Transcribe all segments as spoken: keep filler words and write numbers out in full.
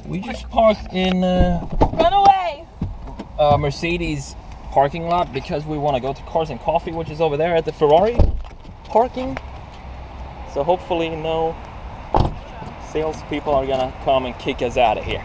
We just parked in uh, Run away! uh, Mercedes parking lot because we want to go to Cars and Coffee, which is over there at the Ferrari parking. So hopefully no salespeople are gonna come and kick us out of here.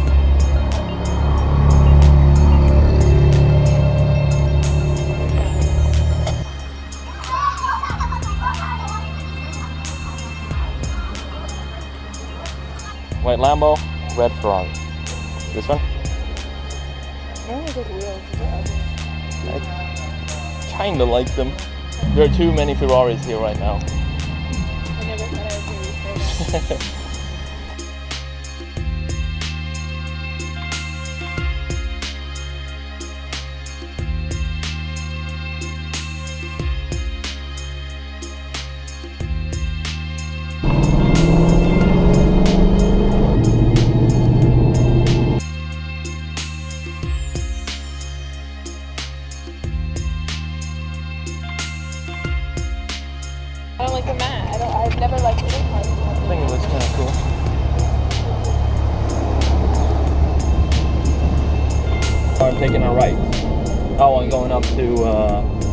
White Lambo, red Ferrari. This one? I don't like those wheels. They're ugly. I kinda like them. There are too many Ferraris here right now. I never thought I would hear you say that. I don't like the mat. I don't. I've never liked any cars. I think it looks kind of cool. I'm taking a right. Oh, I'm going up to uh,